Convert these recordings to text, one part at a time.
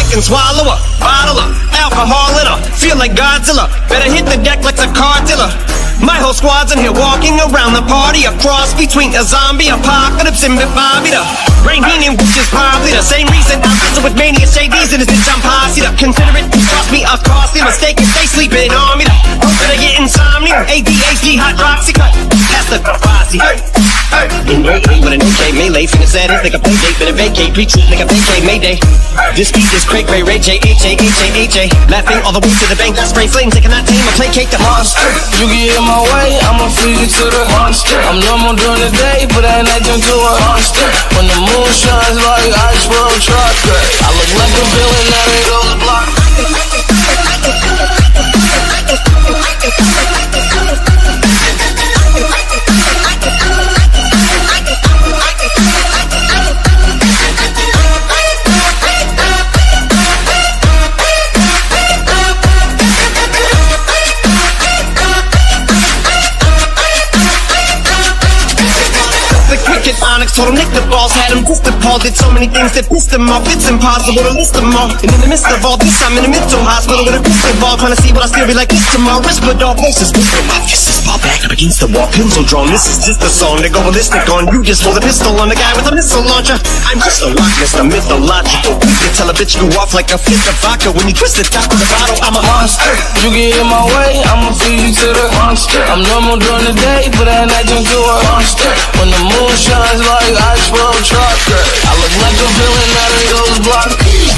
fucking swallow a bottle of alcohol in her. Feel like Godzilla, better hit the deck like a car dealer. My whole squad's in here walking around the party, a cross between a zombie apocalypse and Bobby the Brainian, which is probably the same reason I'm messing with mania shades in this bitch. I'm posse to consider it, trust me, a costly mistake if they sleeping on me. Hope that I get insomnia, ADHD, hydroxy cut, that's the posse. With an AK melee, finish at it like a play date, better vacate, preaching like a vacate Mayday. This beat is Craig Ray Ray J H A H A H A, laughing all the way to the bank. That's spray flames, they cannot tame or placate the monster. You get in my way, I'ma feed you to the monster. I'm normal during the day, but at night turn to a monster. When the moon shines like ice road chocolate, I look like a villain that ain't goes block. Onyx told him Nick the balls, had him just appalled. Did so many things that pissed him off, it's impossible to list them all. And in the midst of all this, I'm in a mental hospital with a crystal ball, trying to see what I still be like this tomorrow. Whisper dog voices, whisper my fists fall back up against the wall, pencil drawn. This is just a song to go ballistic on. You just hold a pistol on the guy with a missile launcher. I'm just a Loch Ness, the mythological. You can tell a bitch go off like a fifth of vodka when you twist the top of the bottle. I'm a monster. You get in my way, I'ma feed you to the monster. I'm normal during the day, but at night turn to a monster. When the moon shines like ice road chocolate, I look like a villain that ain't goes block.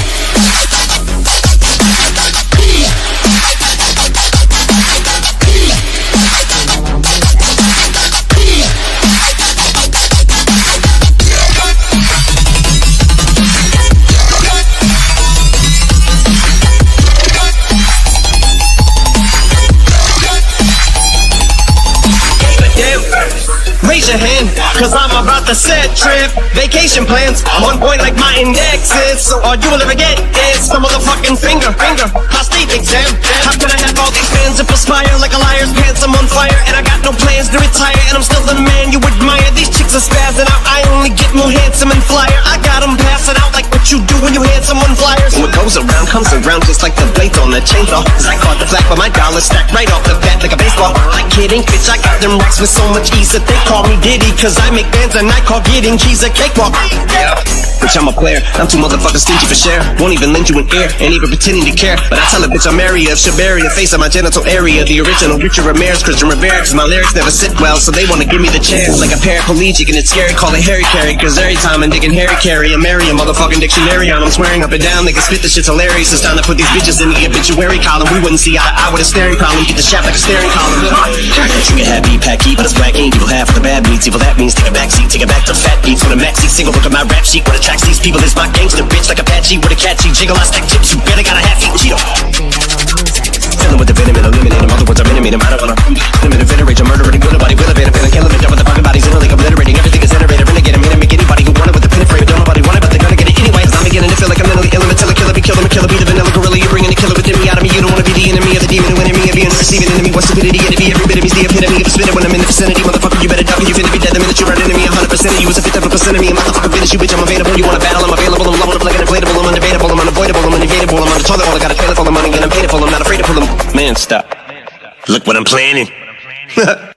Raise your hand, cause I'm about to set trip. Vacation plans, I'm on point like my index is. So all you will ever get is some motherfucking finger. Prostate exam. How can I have all these fans and perspire like a liar's pants? I'm on fire and I got no plans to retire, and I'm still the man you admire. These chicks are spazzing out, I only get more handsome and flyer. I got them passing out like what you do when you hand someone flyers. What goes around comes around just like the blades on the chainsaw. Cause I caught the flag but my dollar stacked right off the bat like a baseball. I'm kidding, bitch, I got them rocks with so much ease that they call me Diddy. Cause I make bands and I call getting keys a cakewalk. Yeah, bitch, I'm a player, I'm too motherfucking stingy for share. Won't even lend you an ear, ain't even pretending to care. But I tell a bitch I'm area of Shabaria, face of my genital area. The original Richard Ramirez, Christian Rivera. Cause my lyrics never sit well, so they wanna give me the chance. Like a paraplegic and it's scary, call it Harry Carry. Cause every time I'm digging Harry Carry, I marry a motherfucking dictionary on. I'm swearing up and down, they can spit this shit's hilarious. It's time to put these bitches in the obituary column. We wouldn't see eye to eye with a staring problem. Get the shaft like a staring column. You can have B-Packy, but it's black ain't evil half of the bad beats. Evil that means take a backseat, take it back to fat beats. With a maxi single, look at my rap sheet. What attracts these people is my gangster bitch. Like Apache with a catchy jiggle. I stack chips, you better got a half-eat Cheeto. Filling with the venom and eliminate him. Other words, I'm intimate him. I don't wanna him in a venerate. I'm murdering good nobody will evade him. Feeling kill him and done with the fucking bodies. Like obliterating everything is iterated. Renegade him, make anybody who want it with the pin frame. Don't nobody want it, but they're gonna get it anyway. Cause I'm beginning to feel like I'm mentally ill. Until a killer be killed him, a killer be the vanilla gorilla. You're bringing the killer within me out of me. You don't wanna be the enemy of the demon who enemy of being receiving enemy. What's stupidity? It'd be every bit of me's the epitome of a spinner when I'm in the vicinity. Motherfucker, you better duck. You finna be dead the minute you run into me. 100% of you is a 50% of me. Motherfucker, finish you, bitch. I'm available. You wanna battle? I'm available. I'm lovable. I'm like an inflatable. I'm undebatable. I'm unavoidable. I'm unevadable. I'm on the toilet bowl. I got a trailer full of money and I'm paid for. I'm not afraid to pull them. Man, stop. Look what I'm planning.